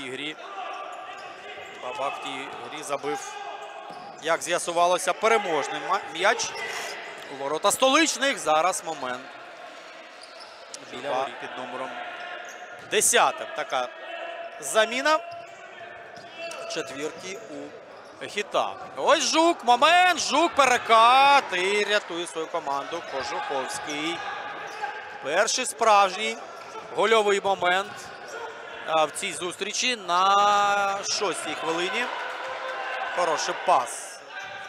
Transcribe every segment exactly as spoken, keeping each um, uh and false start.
тій грі. Бабак в тій грі забив, як з'ясувалося, переможний м'яч у ворота столичних. Зараз момент біля воріт під номером десятим. Така заміна четвірки у Хіта. Ось Жук, момент, Жук, перекат і рятує свою команду Кожуховський. Перший справжній гольовий момент в цій зустрічі на шостій хвилині. Хороший пас.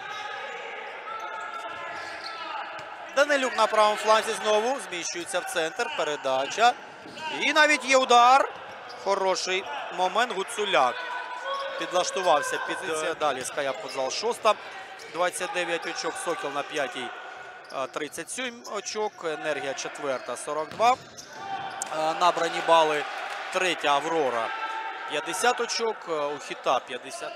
Данилюк на правому фланзі знову зміщується в центр. Передача. І навіть є удар. Хороший момент. Гуцуляк підлаштувався. Позиція далі. Ская Подзал шоста. двадцять дев'ять очок. Сокіл на п'ятій. тридцять сім очок. Енергія четверта. сорок два. Набрані бали. Третя Аврора. п'ятдесят очок. У Хіта п'ятдесят.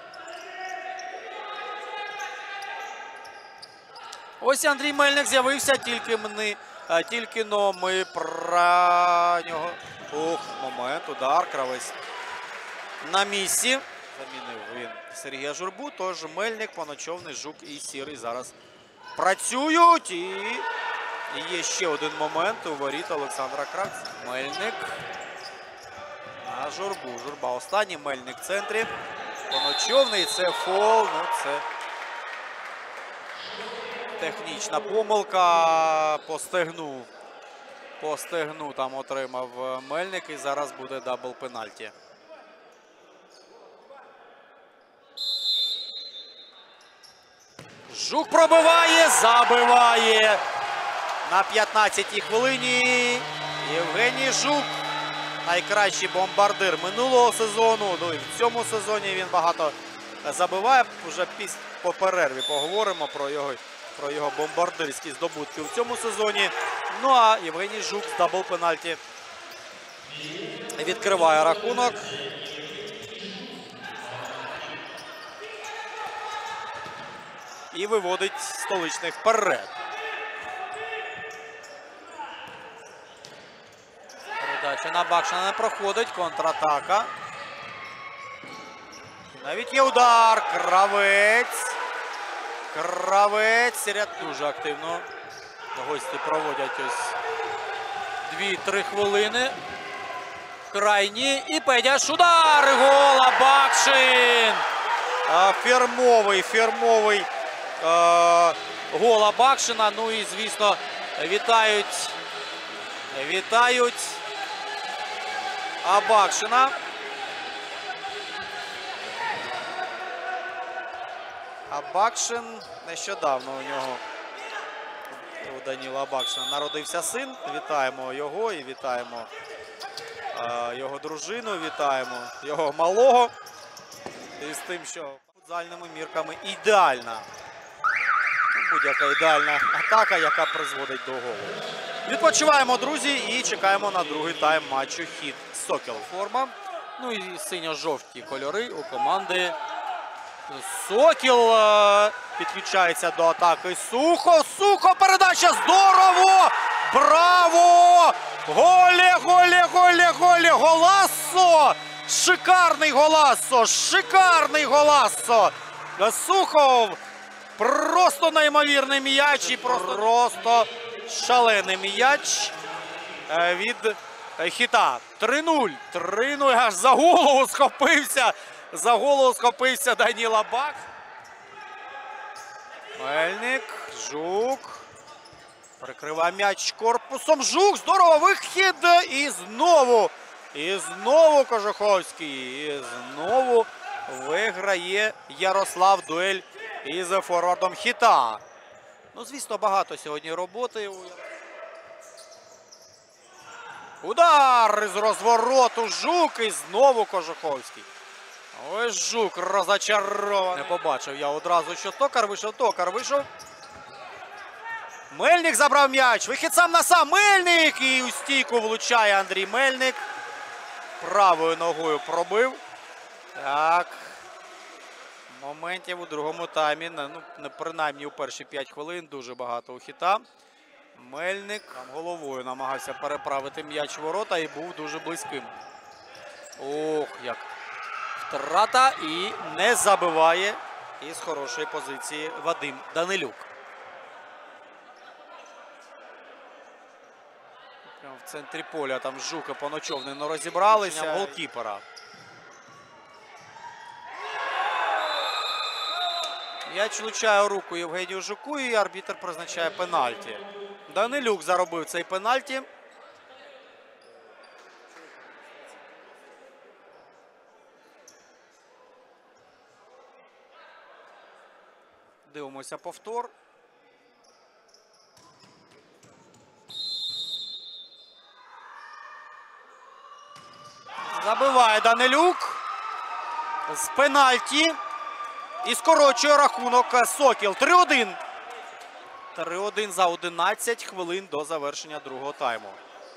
Ось Андрій Мельник з'явився, тільки ми, тільки но ми про нього. Ох, момент, удар, Кравець на місці. Замінив він Сергія Журбу, тож Мельник, Поночовний, Жук і Сірий зараз працюють. І є ще один момент у воріт Олександра Кравця. Мельник на Журбу. Журба останній, Мельник в центрі. Поночовний, це фол, ну це... Технічна помилка, по стегну, по стегну там отримав Мельник і зараз буде дабл пенальті. Жук пробиває, забиває на п'ятнадцятій хвилині. Євгеній Жук, найкращий бомбардир минулого сезону, ну і в цьому сезоні він багато забиває. Вже після по перерві поговоримо про його про його бомбардирські здобутки в цьому сезоні. Ну а Євгеній Жук з дабл пенальті відкриває рахунок. І виводить столичних вперед. Передача на Бакшина не проходить. Контратака. Навіть є удар. Кравець. Кравець. Дуже активно. Гості проводять ось дві-три хвилини. Крайні. І Педяш. Удар. Гол. Бакшин. Фірмовий, фірмовий е, гол Абакшина. Ну і, звісно, вітають, вітають Абакшина. Абакшин нещодавно у нього, у Даніла Абакшина, народився син. Вітаємо його і вітаємо е, його дружину, вітаємо його малого. І з тим, що футзальними мірками ідеальна, будь-яка ідеальна атака, яка призводить до голу. Відпочиваємо, друзі, і чекаємо на другий тайм матчу Хіт Сокіл. Форма. Ну і синьо-жовті кольори у команди. Сокіл підключається до атаки. Сухо, Сухо, передача, здорово! Браво! Голе, голе, голе, голе, Голассо! Шикарний Голассо! Шикарний Голассо! Сухов! Просто неймовірний м'яч і просто, просто шалений м'яч від Хіта. три нуль. три нуль. Аж за голову схопився. За голову схопився Даніл Абак. Мельник. Жук. Прикриває м'яч корпусом. Жук. Здорово. Вихід. І знову. І знову Кожуховський. І знову виграє Ярослав дуель із форвардом Хіта. Ну, звісно, багато сьогодні роботи. Удар з розвороту. Жук. І знову Кожуховський. Ось Жук розочарований. Не побачив я одразу, що Токар вийшов. Токар вийшов. Мельник забрав м'яч. Вихід сам на сам. Мельник. І у стійку влучає Андрій Мельник. Правою ногою пробив. Так. Моментів у другому таймі. Ну, принаймні у перші п'ять хвилин дуже багато у Хіта. Мельник там головою намагався переправити м'яч в ворота і був дуже близьким. Ох, як втрата і не забиває із хорошої позиції Вадим Данилюк. Прямо в центрі поля там Жук і Поночов не розібралися. Голкіпера. М'яч влучає у руку Євгенію Жуку і арбітр призначає пенальті. Данилюк заробив цей пенальті. Дивимося повтор. Забиває Данилюк з пенальті. І скорочує рахунок Сокіл. три один. три один за одинадцять хвилин до завершення другого тайму.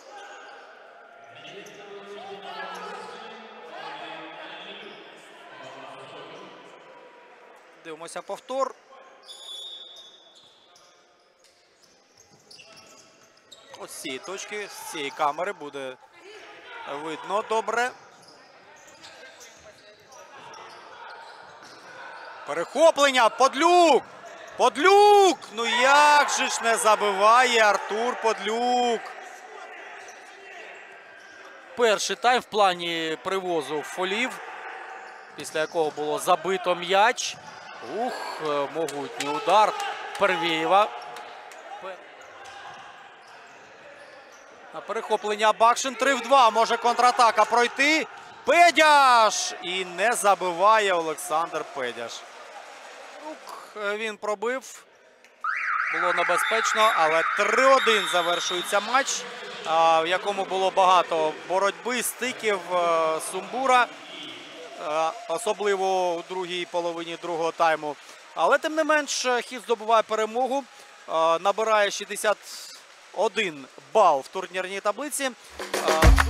Дивимося повтор. Ось з цієї точки, з цієї камери буде видно добре. Перехоплення. Подлюк. Подлюк. Ну як же ж не забиває Артур Подлюк. Перший тайм в плані привозу фолів, після якого було забито м'яч. Ух, могутній удар Первєєва. На перехоплення Бакшин. три в два. Може контратака пройти. Педяш! І не забиває Олександр Педяш. Він пробив. Було небезпечно, але три один завершується матч, в якому було багато боротьби, стиків, сумбура. Особливо у другій половині другого тайму. Але тим не менш Хіт здобуває перемогу. Набирає шістдесят один бал в турнірній таблиці.